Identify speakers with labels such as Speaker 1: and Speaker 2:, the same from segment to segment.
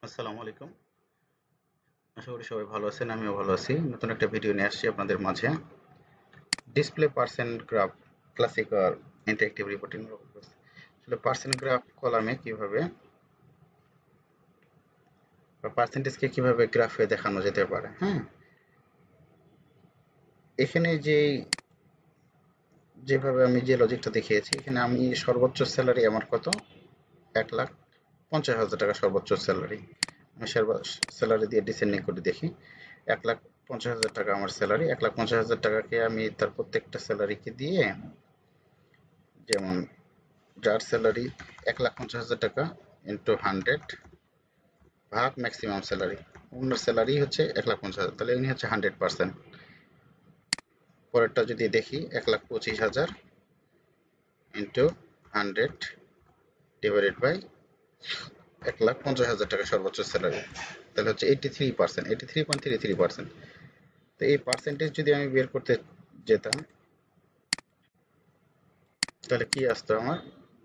Speaker 1: আসসালামু আলাইকুম। আশা করি সবাই ভালো আছেন। আমিও ভালো আছি। নতুন একটা ভিডিও নিয়ে আসছি আপনাদের মাঝে। ডিসপ্লে পার্সেন্ট গ্রাফ ক্লাসিক আর ইন্টারেক্টিভ রিপোর্টিং। আসলে পার্সেন্ট গ্রাফ কলামে কিভাবে বা পার্সেন্টেজকে কিভাবে গ্রাফে দেখানো যেতে পারে, হ্যাঁ? এখানে যেভাবে আমি যে লজিকটা দেখিয়েছি, এখানে আমি সর্বোচ্চ স্যালারি আমার কত? 1,50,000 টাকা সর্বোচ্চ স্যালারি। আমি স্যালারি দিয়ে ডিসেন্ডিং করে দেখি। 1,50,000 টাকা আমার স্যালারি। 1,50,000 টাকাকে আমি তার প্রত্যেকটা স্যালারিকে দিয়ে, যেমন যার স্যালারি 1,50,000 টাকা ইন্টু 100 ভাগ ম্যাক্সিমাম স্যালারি। ওনার স্যালারি হচ্ছে 1,50,000, তাহলে উনি হচ্ছে 100%। পরেরটা যদি দেখি, 1,25,000 ইন্টু 100 ডিভাইডেড বাই 1,50,000 টাকা সর্বোচ্চ স্যালারি, তাহলে হচ্ছে 83%, 83.33%। তো এই পার্সেন্টেজ যদি আমি বের করতে যেতাম, তাহলে কি আসতো আমার?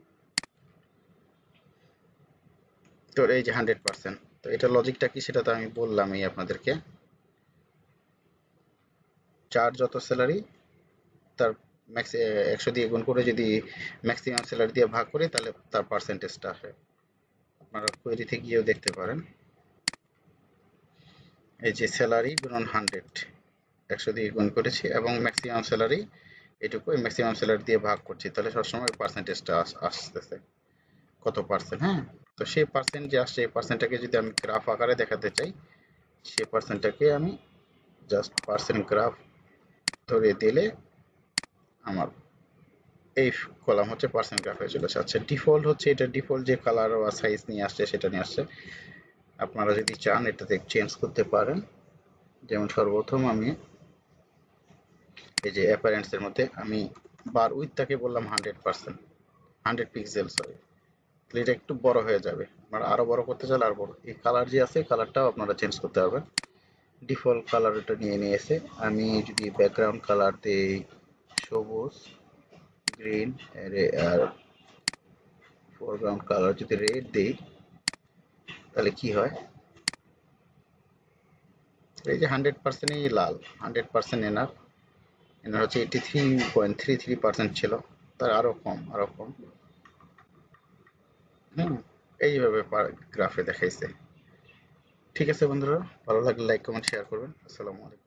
Speaker 1: তো এই যে 100%, তো এটা লজিকটা কি সেটা তো আমি বললামই আপনাদেরকে। যার যত স্যালারি তার ম্যাক্স 100 দিয়ে গুণ করে যদি ম্যাক্সিমাম স্যালারি দিয়ে ভাগ করি, তাহলে তার পার্সেন্টেজটা আসে। আপনারা কোয়েরিতে গিয়েও দেখতে পারেন। এই যে স্যালারি গুণন 100, 100 দিয়ে গুণ করেছি এবং ম্যাক্সিমাম স্যালারি এটুকু ম্যাক্সিমাম স্যালারি দিয়ে ভাগ করছি, তাহলে সবসময় পার্সেন্টেজটা আসতেছে কত পার্সেন্ট, হ্যাঁ? তো সেই পার্সেন্ট যে আসছে, এই পার্সেন্টটাকে যদি আমি গ্রাফ আকারে দেখাতে চাই, সেই পার্সেন্টটাকে আমি জাস্ট পার্সেন্ট গ্রাফ ধরে দিলে আমার এই কলাম হচ্ছে পার্সেন্ট গ্রাফ হয়ে চলেছে। আচ্ছা, ডিফল্ট হচ্ছে এটা, ডিফল্ট যে কালার বা সাইজ নিয়ে আসছে সেটা নিয়ে আসছে। আপনারা যদি চান এটাতে চেঞ্জ করতে পারেন। যেমন সর্বপ্রথম আমি এই যে অ্যাপারেন্টস এর মধ্যে আমি বার উইথটাকে বললাম 100%, 100 পিক্সেল, সরি। তাহলে এটা একটু বড় হয়ে যাবে। আপনারা আরো বড় করতে চাইলে আর বড়। এই কালার যে আছে, কালারটাও আপনারা চেঞ্জ করতে পারবেন। ডিফল্ট কালার এটা নিয়ে এসে আমি যদি ব্যাকগ্রাউন্ড কালার দেই সবুজ, গ্রিন, আর ফোরগ্রাউন্ড কালার যদি রেড দেই, তাহলে কি হয়? এই যে 100%ই লাল, 100% এনার। এনার হচ্ছে 83.33% ছিল, তার আরো কম, আরো কম। হুম, এইভাবে গ্রাফে দেখাইছে। ঠিক আছে বন্ধুরা, ভালো লাগলে লাইক কমেন্ট শেয়ার করবেন। আসসালামু আলাইকুম।